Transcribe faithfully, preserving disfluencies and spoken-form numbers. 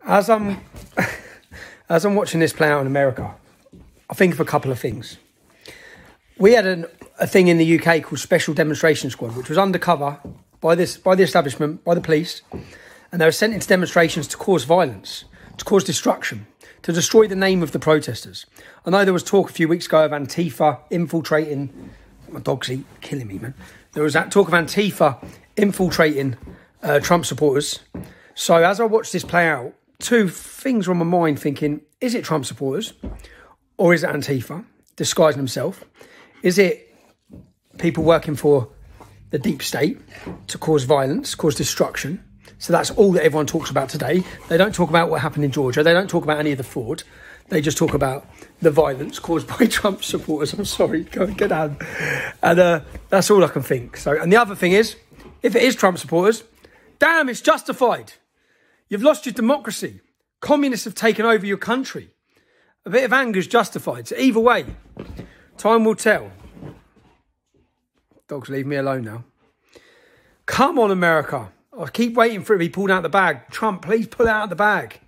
As I'm, as I'm watching this play out in America, I think of a couple of things. We had an, a thing in the U K called Special Demonstration Squad, which was undercover by this by the establishment, by the police, and they were sent into demonstrations to cause violence, to cause destruction, to destroy the name of the protesters. I know there was talk a few weeks ago of Antifa infiltrating. My dog's eat, killing me, man. There was that talk of Antifa infiltrating uh, Trump supporters. So as I watched this play out, two things were on my mind thinking, is it Trump supporters or is it Antifa disguising himself? Is it people working for the deep state to cause violence, cause destruction? So that's all that everyone talks about today. They don't talk about what happened in Georgia. They don't talk about any of the fraud. They just talk about the violence caused by Trump supporters. I'm sorry, go get down. And uh, that's all I can think. So, and the other thing is, if it is Trump supporters, damn, it's justified. You've lost your democracy. Communists have taken over your country. A bit of anger is justified. So either way, time will tell. Dogs, leave me alone now. Come on, America. I keep waiting for it to be pulled out of the bag. Trump, please pull it out of the bag.